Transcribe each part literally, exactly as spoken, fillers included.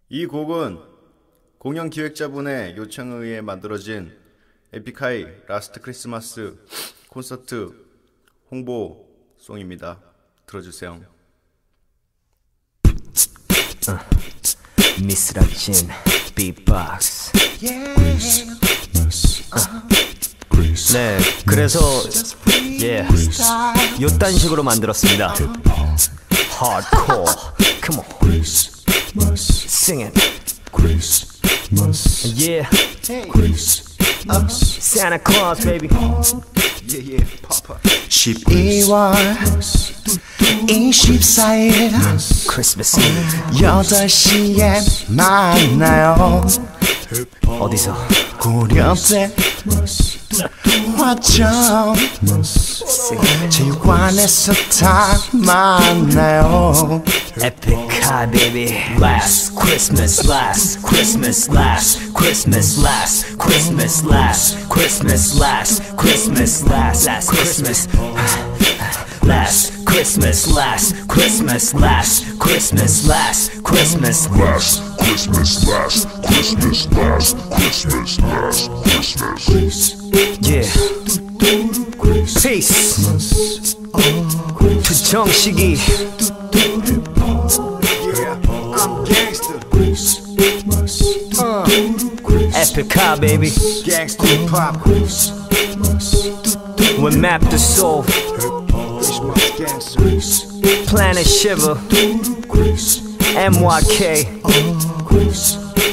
이 곡은 공연 기획자분의 요청에 의해 만들어진 에픽하이 라스트 크리스마스 콘서트 홍보송입니다. 들어주세요. 미스라진 비트박스. 네, 그래서 예, 요딴 식으로 만들었습니다. Hardcore, come on, sing it. Yeah, Santa Claus, baby. Yeah, yeah, Papa. 십이월 이십사일 Christmas Eve. 여덟 시에 만나요. 어디서? 고려대 화정 체육관에서 다 만나요. Epic high, baby. Last Christmas, last Christmas, last Christmas, last Christmas, last Christmas, last Christmas, last last Christmas. Last Christmas, last Christmas, last Christmas, last Christmas, Last Christmas, last Christmas, last Christmas, last Christmas. yeah. Peace to 정식이. I'm gangster. uh, Epic high, baby. Gangster hip hop. We map the soul. Planet Shiver. M Y K.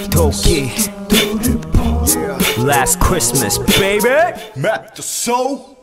Toki. Last Christmas, baby. Map the soul.